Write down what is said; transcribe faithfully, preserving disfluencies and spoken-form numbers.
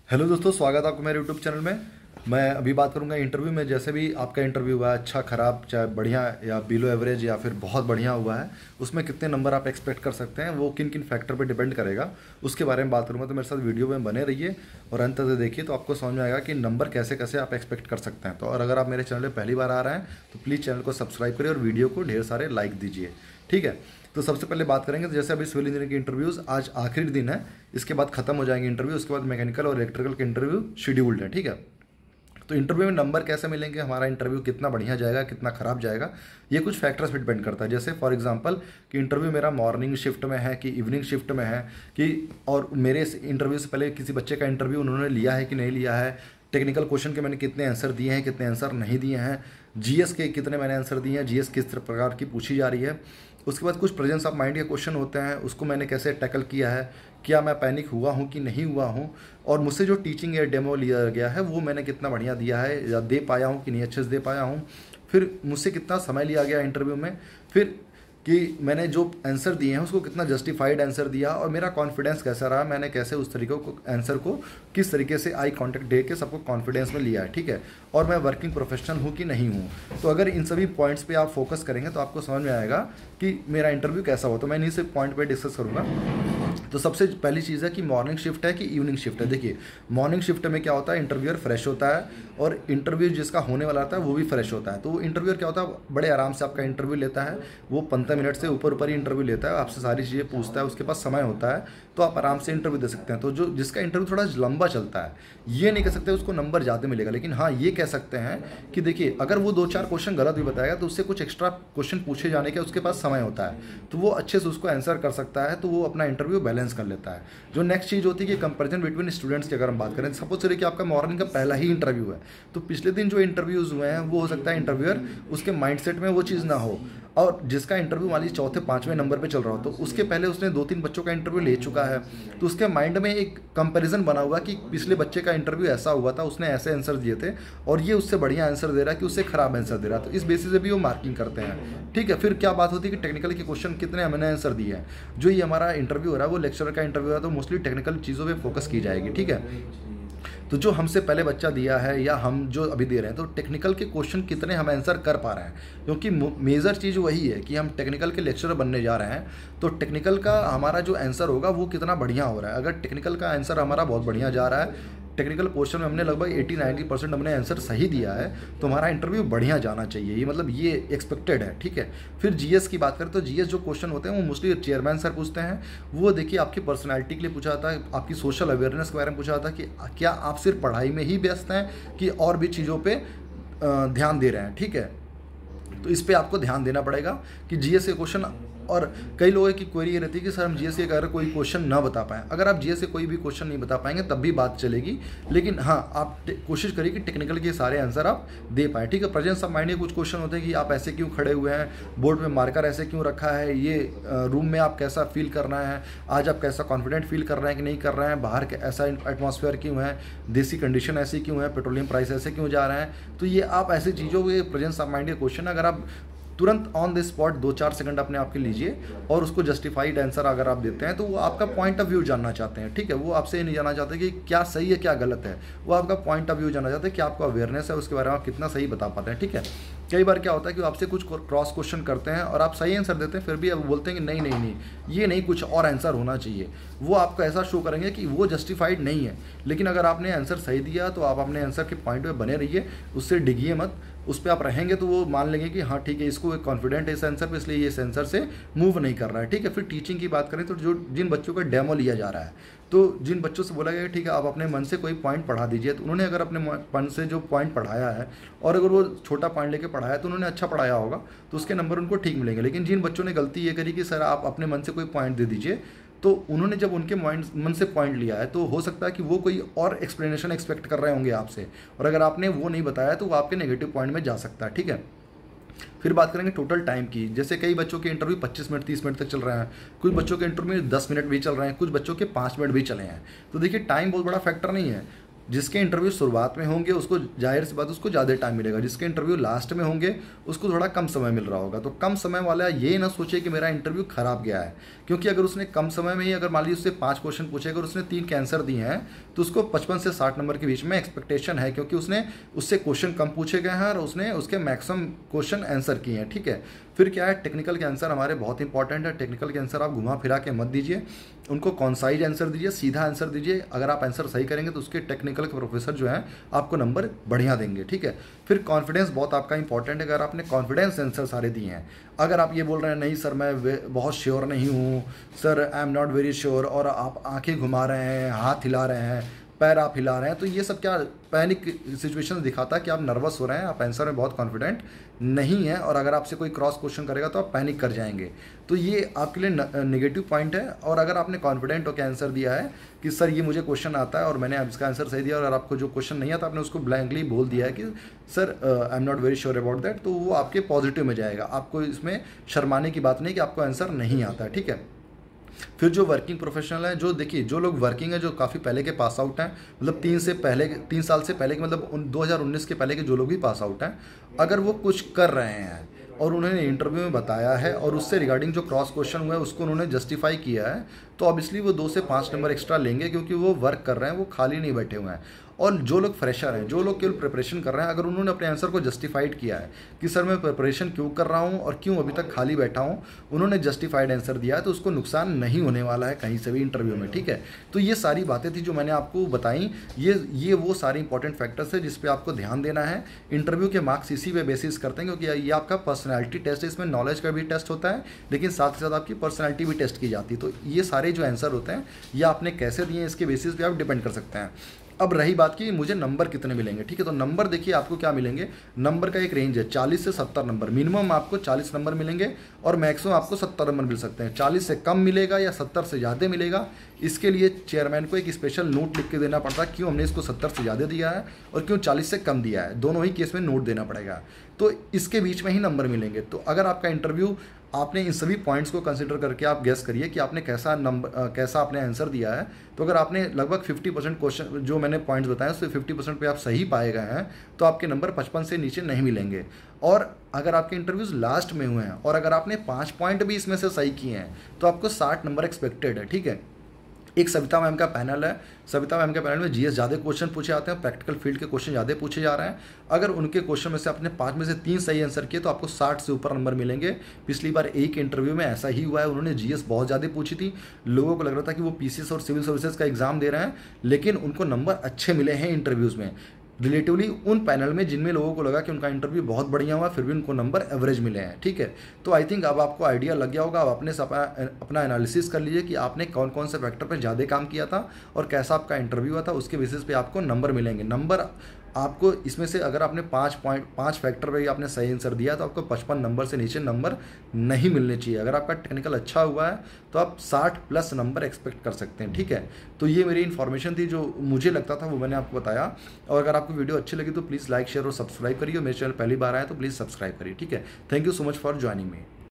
Hello दोस्तों, स्वागत है आपको मेरे यूट्यूब चैनल में। मैं अभी बात करूंगा इंटरव्यू में। जैसे भी आपका इंटरव्यू हुआ है, अच्छा खराब, चाहे बढ़िया या बिलो एवरेज या फिर बहुत बढ़िया हुआ है, उसमें कितने नंबर आप एक्सपेक्ट कर सकते हैं, वो किन किन फैक्टर पे डिपेंड करेगा, उसके बारे में बात करूंगा। तो मेरे साथ वीडियो में बने रहिए और अंत तक देखिए, तो आपको समझ में आएगा कि नंबर कैसे कैसे आप एक्सपेक्ट कर सकते हैं। तो और अगर आप मेरे चैनल पर पहली बार आ रहे हैं तो प्लीज़ चैनल को सब्सक्राइब करिए और वीडियो को ढेर सारे लाइक दीजिए, ठीक है। तो सबसे पहले बात करेंगे, तो जैसे अभी सिविल इंजीनियरिंग के इंटरव्यूज़ आज आखिरी दिन है, इसके बाद खत्म हो जाएंगे इंटरव्यू, उसके बाद मैकेनिकल और इलेक्ट्रिकल के इंटरव्यू शेड्यूल्ड है, ठीक है। तो इंटरव्यू में नंबर कैसे मिलेंगे, हमारा इंटरव्यू कितना बढ़िया जाएगा कितना खराब जाएगा, ये कुछ फैक्टर्स पे डिपेंड करता है। जैसे फॉर एग्जांपल कि इंटरव्यू मेरा मॉर्निंग शिफ्ट में है कि इवनिंग शिफ्ट में है, कि और मेरे इंटरव्यू से पहले किसी बच्चे का इंटरव्यू उन्होंने लिया है कि नहीं लिया है, टेक्निकल क्वेश्चन के मैंने कितने आंसर दिए हैं, कितने आंसर नहीं दिए हैं, जीएस के कितने मैंने आंसर दिए हैं, जीएस किस प्रकार की पूछी जा रही है। उसके बाद कुछ प्रेजेंस ऑफ माइंड के क्वेश्चन होते हैं, उसको मैंने कैसे टैकल किया है, क्या मैं पैनिक हुआ हूँ कि नहीं हुआ हूँ, और मुझसे जो टीचिंग या डेमो लिया गया है वो मैंने कितना बढ़िया दिया है या दे पाया हूँ कि नहीं अच्छे से दे पाया हूँ। फिर मुझसे कितना समय लिया गया इंटरव्यू में, फिर कि मैंने जो आंसर दिए हैं उसको कितना जस्टिफाइड आंसर दिया, और मेरा कॉन्फिडेंस कैसा रहा, मैंने कैसे उस तरीके को आंसर को किस तरीके से आई कांटेक्ट दे के सबको कॉन्फिडेंस में लिया है, ठीक है। और मैं वर्किंग प्रोफेशनल हूँ कि नहीं हूँ। तो अगर इन सभी पॉइंट्स पे आप फोकस करेंगे तो आपको समझ में आएगा कि मेरा इंटरव्यू कैसा हो। तो मैं इन्हीं से पॉइंट पे डिस्कस करूँगा। तो सबसे पहली चीज़ है कि मॉर्निंग शिफ्ट है कि इवनिंग शिफ्ट है। देखिए, मॉर्निंग शिफ्ट में क्या होता है, इंटरव्यूअर फ्रेश होता है और इंटरव्यू जिसका होने वाला होता है वो भी फ्रेश होता है। तो वो इंटरव्यूअर क्या होता है, बड़े आराम से आपका इंटरव्यू लेता है, वो पंद्रह मिनट से ऊपर ऊपर ही इंटरव्यू लेता है, आपसे सारी चीज़ें पूछता है, उसके पास समय होता है, तो आप आराम से इंटरव्यू दे सकते हैं। तो जो जिसका इंटरव्यू थोड़ा लंबा चलता है, ये नहीं कह सकते उसको नंबर ज़्यादा मिलेगा, लेकिन हाँ ये कह सकते हैं कि देखिए अगर वो दो चार क्वेश्चन गलत भी बताएगा तो उससे कुछ एक्स्ट्रा क्वेश्चन पूछे जाने के उसके पास समय होता है, तो वो अच्छे से उसको आंसर कर सकता है, तो वो अपना इंटरव्यू बैलेंस कर लेता है। जो नेक्स्ट चीज़ होती है कि कंपैरिजन बिटवीन स्टूडेंट्स की अगर हम बात करें, सपोज करिए कि आपका मॉर्निंग का पहला ही इंटरव्यू है, तो पिछले दिन जो इंटरव्यूज़ हुए हैं वो हो सकता है इंटरव्यूअर उसके माइंडसेट में वो चीज़ ना हो, और जिसका इंटरव्यू मान लीजिए चौथे पाँचवें नंबर पे चल रहा हो, तो उसके पहले उसने दो तीन बच्चों का इंटरव्यू ले चुका है, तो उसके माइंड में एक कंपैरिजन बना हुआ कि पिछले बच्चे का इंटरव्यू ऐसा हुआ था, उसने ऐसे आंसर दिए थे और ये उससे बढ़िया आंसर दे रहा है कि उससे खराब आंसर दे रहा है, तो इस बेसिस से भी वो मार्किंग करते हैं, ठीक है। फिर क्या बात होती है कि टेक्निकल के क्वेश्चन कितने हमने आंसर दिए हैं। जो ये हमारा इंटरव्यू हो रहा है वो लेक्चरर का इंटरव्यू है, तो मोस्टली टेक्निकल चीज़ों पर फोकस की जाएगी, ठीक है। तो जो हमसे पहले बच्चा दिया है या हम जो अभी दे रहे हैं, तो टेक्निकल के क्वेश्चन कितने हम आंसर कर पा रहे हैं, क्योंकि मेजर चीज़ वही है कि हम टेक्निकल के लेक्चरर बनने जा रहे हैं, तो टेक्निकल का हमारा जो आंसर होगा वो कितना बढ़िया हो रहा है। अगर टेक्निकल का आंसर हमारा बहुत बढ़िया जा रहा है, टेक्निकल पोर्शन में हमने लगभग अस्सी नब्बे परसेंट हमने आंसर सही दिया है, तो हमारा इंटरव्यू बढ़िया जाना चाहिए, ये मतलब ये एक्सपेक्टेड है, ठीक है। फिर जीएस की बात करें तो जीएस जो क्वेश्चन होते हैं वो मोस्टली चेयरमैन सर पूछते हैं। वो देखिए आपकी पर्सनैलिटी के लिए पूछा जाता है, आपकी सोशल अवेयरनेस के बारे में पूछा जाता है कि क्या आप सिर्फ पढ़ाई में ही व्यस्त हैं कि और भी चीज़ों पर ध्यान दे रहे हैं, ठीक है। तो इस पर आपको ध्यान देना पड़ेगा कि जीएस के क्वेश्चन, और कई लोगों की क्वेरी ये रहती है कि सर हम जीएस के अगर कोई क्वेश्चन ना बता पाएँ, अगर आप जीएस के कोई भी क्वेश्चन नहीं बता पाएंगे तब भी बात चलेगी, लेकिन हाँ आप कोशिश करिए कि टेक्निकल के सारे आंसर आप दे पाएँ, ठीक है। प्रेजेंस ऑफ माइंड के कुछ क्वेश्चन होते हैं कि आप ऐसे क्यों खड़े हुए हैं, बोर्ड में मार्कर ऐसे क्यों रखा है, ये रूम में आप कैसा फील करना है, आज आप कैसा कॉन्फिडेंट फील कर रहे हैं कि नहीं कर रहे हैं, बाहर के ऐसा एटमॉस्फेयर क्यों है, देसी कंडीशन ऐसी क्यों है, पेट्रोलियम प्राइस ऐसे क्यों जा रहे हैं। तो ये आप ऐसी चीज़ों के प्रेजेंस ऑफ माइंड के क्वेश्चन अगर आप तुरंत ऑन द स्पॉट दो चार सेकंड अपने आप के लीजिए और उसको जस्टिफाइड आंसर अगर आप देते हैं, तो वो आपका पॉइंट ऑफ व्यू जानना चाहते हैं, ठीक है। वो आपसे ये नहीं जानना चाहते कि क्या सही है क्या गलत है, वो आपका पॉइंट ऑफ व्यू जानना चाहते हैं कि आपको अवेयरनेस है उसके बारे में आप कितना सही बता पाते हैं, ठीक है। कई बार क्या होता है कि आपसे कुछ क्रॉस क्वेश्चन करते हैं और आप सही आंसर देते हैं, फिर भी आप बोलते हैं कि नहीं नहीं नहीं ये नहीं, कुछ और आंसर होना चाहिए। वो आपको ऐसा शो करेंगे कि वो जस्टिफाइड नहीं है, लेकिन अगर आपने आंसर सही दिया तो आप अपने आंसर के पॉइंट पे बने रहिए, उससे डिगिए मत, उस पर आप रहेंगे तो वो मान लेंगे कि हाँ ठीक है इसको एक कॉन्फिडेंट है इस आंसर पे, इसलिए ये इस आंसर से मूव नहीं कर रहा है, ठीक है। फिर टीचिंग की बात करें तो जो जिन बच्चों का डेमो लिया जा रहा है, तो जिन बच्चों से बोला गया ठीक है आप अपने मन से कोई पॉइंट पढ़ा दीजिए, तो उन्होंने अगर अपने मन से जो पॉइंट पढ़ाया है और अगर वो छोटा पॉइंट लेके पढ़ाया तो उन्होंने अच्छा पढ़ाया होगा, तो उसके नंबर उनको ठीक मिलेंगे। लेकिन जिन बच्चों ने गलती ये करी कि सर आप अपने मन से कोई पॉइंट दे दीजिए, तो उन्होंने जब उनके माइंड मन से पॉइंट लिया है तो हो सकता है कि वो कोई और एक्सप्लेनेशन एक्सपेक्ट कर रहे होंगे आपसे, और अगर आपने वो नहीं बताया तो वो आपके नेगेटिव पॉइंट में जा सकता है, ठीक है। फिर बात करेंगे टोटल टाइम की। जैसे कई बच्चों के इंटरव्यू पच्चीस मिनट तीस मिनट तक चल रहे हैं, कुछ बच्चों के इंटरव्यू दस मिनट भी चल रहे हैं, कुछ बच्चों के पाँच मिनट भी चले हैं। तो देखिए टाइम बहुत बड़ा फैक्टर नहीं है, जिसके इंटरव्यू शुरुआत में होंगे उसको जाहिर सी बात उसको ज़्यादा टाइम मिलेगा, जिसके इंटरव्यू लास्ट में होंगे उसको थोड़ा कम समय मिल रहा होगा। तो कम समय वाला ये ना सोचे कि मेरा इंटरव्यू खराब गया है, क्योंकि अगर उसने कम समय में ही अगर मान लीजिए उससे पाँच क्वेश्चन पूछे, अगर उसने तीन के आंसर दिए हैं तो उसको पचपन से साठ नंबर के बीच में एक्सपेक्टेशन है, क्योंकि उसने उससे क्वेश्चन कम पूछे गए हैं और उसने उसके मैक्सिमम क्वेश्चन आंसर किए हैं। ठीक है, फिर क्या है, टेक्निकल के आंसर हमारे बहुत इंपॉर्टेंट है। टेक्निकल के आंसर आप घुमा फिरा के मत दीजिए, उनको कॉन्साइज आंसर दीजिए, सीधा आंसर दीजिए। अगर आप आंसर सही करेंगे तो उसके टेक्निकल के प्रोफेसर जो हैं आपको नंबर बढ़िया देंगे। ठीक है, फिर कॉन्फिडेंस बहुत आपका इंपॉर्टेंट है। अगर आपने कॉन्फिडेंस आंसर सारे दिए हैं, अगर आप ये बोल रहे हैं नहीं सर मैं बहुत श्योर नहीं हूँ, sir I am not very sure, और आप आंखें घुमा रहे हैं, हाथ हिला रहे हैं, पैर आप हिला रहे हैं, तो ये सब क्या पैनिक सिचुएशन दिखाता है कि आप नर्वस हो रहे हैं, आप आंसर में बहुत कॉन्फिडेंट नहीं है, और अगर आपसे कोई क्रॉस क्वेश्चन करेगा तो आप पैनिक कर जाएंगे। तो ये आपके लिए नेगेटिव पॉइंट है। और अगर आपने कॉन्फिडेंट होकर आंसर दिया है कि सर ये मुझे क्वेश्चन आता है और मैंने अब इसका आंसर सही दिया, और आपको जो क्वेश्चन नहीं आता आपने उसको ब्लैंकली बोल दिया है कि sir I am not very sure about that, तो वो आपके पॉजिटिव में जाएगा। आपको इसमें शर्माने की बात नहीं कि आपको आंसर नहीं आता है। ठीक है, फिर जो वर्किंग प्रोफेशनल हैं, जो देखिए जो लोग वर्किंग है, जो काफ़ी पहले के पास आउट हैं, मतलब तीन से पहले तीन साल से पहले के, मतलब दो हज़ार उन्नीस के पहले के जो लोग भी पास आउट हैं, अगर वो कुछ कर रहे हैं और उन्होंने इंटरव्यू में बताया है और उससे रिगार्डिंग जो क्रॉस क्वेश्चन हुआ है उसको उन्होंने जस्टिफाई किया है, तो ऑब्वियसली वो दो से पाँच नंबर एक्स्ट्रा लेंगे, क्योंकि वो वर्क कर रहे हैं, वो खाली नहीं बैठे हुए हैं। और जो लोग फ्रेशर हैं, जो लोग केवल प्रिपरेशन कर रहे हैं, अगर उन्होंने अपने आंसर को जस्टिफाइड किया है कि सर मैं प्रिपरेशन क्यों कर रहा हूँ और क्यों अभी तक खाली बैठा हूँ, उन्होंने जस्टिफाइड आंसर दिया है, तो उसको नुकसान नहीं होने वाला है कहीं से भी इंटरव्यू में। ठीक है, तो ये सारी बातें थी जो मैंने आपको बताई। ये ये वो सारी इंपॉर्टेंट फैक्टर्स है जिस पे आपको ध्यान देना है। इंटरव्यू के मार्क्स इसी पे बेसिस करते हैं, क्योंकि ये आपका पर्सनैलिटी टेस्ट है, इसमें नॉलेज का भी टेस्ट होता है, लेकिन साथ ही साथ आपकी पर्सनैलिटी भी टेस्ट की जाती है। तो ये सारे जो आंसर होते हैं ये आपने कैसे दिए इसके बेसिस पे आप डिपेंड कर सकते हैं। अब रही बात कि मुझे नंबर कितने मिलेंगे, ठीक है, तो नंबर देखिए आपको क्या मिलेंगे, नंबर का एक रेंज है चालीस से सत्तर नंबर। मिनिमम आपको चालीस नंबर मिलेंगे और मैक्सिमम आपको सत्तर नंबर मिल सकते हैं। चालीस से कम मिलेगा या सत्तर से ज़्यादा मिलेगा, इसके लिए चेयरमैन को एक स्पेशल नोट लिख के देना पड़ता है, क्यों हमने इसको सत्तर से ज़्यादा दिया है और क्यों चालीस से कम दिया है, दोनों ही केस में नोट देना पड़ेगा। तो इसके बीच में ही नंबर मिलेंगे। तो अगर आपका इंटरव्यू, आपने इन सभी पॉइंट्स को कंसिडर करके आप गेस करिए कि आपने कैसा नंबर कैसा आपने आंसर दिया है। तो अगर आपने लगभग पचास परसेंट क्वेश्चन जो मैंने पॉइंट्स बताए उससे पचास परसेंट पे आप सही पाए गए हैं, तो आपके नंबर पचपन से नीचे नहीं मिलेंगे। और अगर आपके इंटरव्यूज़ लास्ट में हुए हैं और अगर आपने पाँच पॉइंट भी इसमें से सही किए हैं तो आपको साठ नंबर एक्सपेक्टेड है। ठीक है, एक सविता मैम का पैनल है, सविता मैम के पैनल में जीएस ज़्यादा क्वेश्चन पूछे जाते हैं, प्रैक्टिकल फील्ड के क्वेश्चन ज़्यादा पूछे जा रहे हैं। अगर उनके क्वेश्चन में से आपने पाँच में से तीन सही आंसर किए तो आपको साठ से ऊपर नंबर मिलेंगे। पिछली बार एक इंटरव्यू में ऐसा ही हुआ है, उन्होंने जीएस बहुत ज़्यादा पूछी थी, लोगों को लग रहा था कि वो पीसीएस और सिविल सर्विसेज का एग्जाम दे रहे हैं, लेकिन उनको नंबर अच्छे मिले हैं इंटरव्यूज़ में रिलेटिवली उन पैनल में जिनमें लोगों को लगा कि उनका इंटरव्यू बहुत बढ़िया हुआ, फिर भी उनको नंबर एवरेज मिले हैं। ठीक है, तो आई थिंक अब आपको आइडिया लग गया होगा। अब अपने अपना एनालिसिस कर लीजिए कि आपने कौन कौन से फैक्टर पर ज़्यादा काम किया था और कैसा आपका इंटरव्यू हुआ था, उसके बेसिस पे आपको नंबर मिलेंगे। नंबर आपको इसमें से अगर आपने पाँच पॉइंट पाँच फैक्टर पे आपने सही आंसर दिया तो आपको पचपन नंबर से नीचे नंबर नहीं मिलने चाहिए। अगर आपका टेक्निकल अच्छा हुआ है तो आप साठ प्लस नंबर एक्सपेक्ट कर सकते हैं। ठीक है, तो ये मेरी इन्फॉर्मेशन थी जो मुझे लगता था वो मैंने आपको बताया। और अगर आपको वीडियो अच्छी लगी तो प्लीज़ लाइक शेयर और सब्सक्राइब करिए। मेरे चैनल पहली बार आए तो प्लीज़ सब्सक्राइब करिए। ठीक है, thank you so much for joining me.